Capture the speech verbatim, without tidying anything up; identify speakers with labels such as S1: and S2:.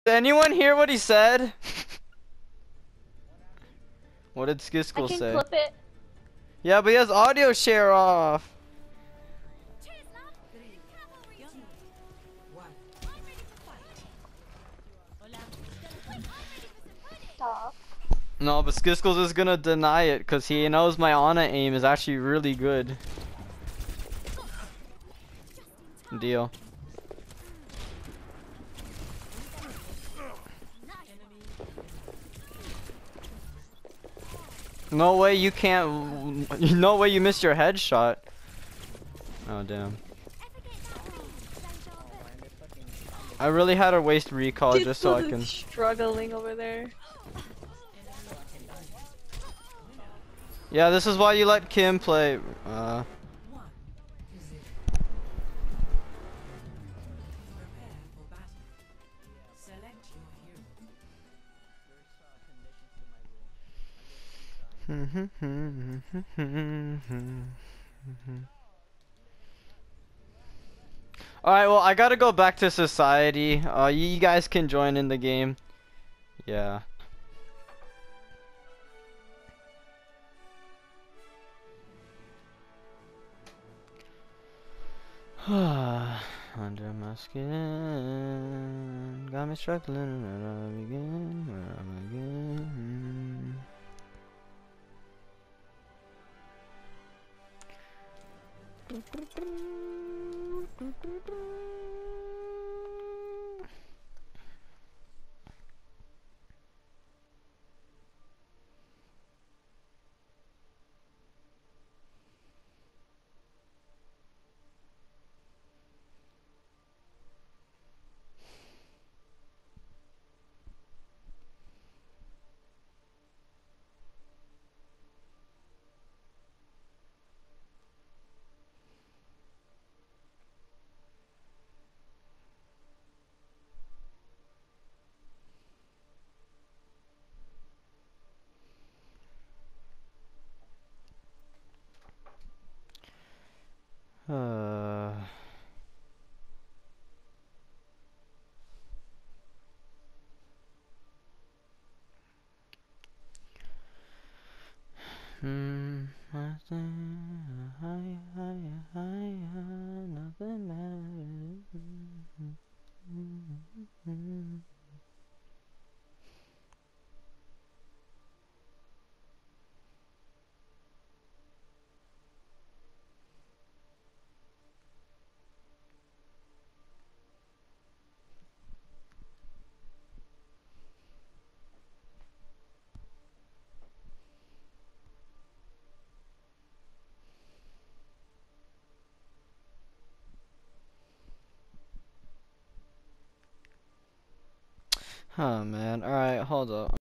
S1: anyone hear what he said? What did
S2: I
S1: Skiskel
S2: can
S1: say?
S2: clip it.
S1: Yeah, but he has audio share off.
S2: Stop.
S1: No, but Skiskles is gonna deny it because he knows my Ana aim is actually really good. Deal. No way you can't. No way you missed your headshot. Oh damn. I really had to waste recall just so I can.
S2: Struggling over there.
S1: Yeah, this is why you let Kim play. Uh. Alright, well, I gotta go back to society. Uh, you guys can join in the game. Yeah. Under my skin, got me struggling. Where do I begin? Where am I begin? Uh. Hmm. Nothing. Higher, higher, higher. Nothing matters. Oh man. All right, hold up.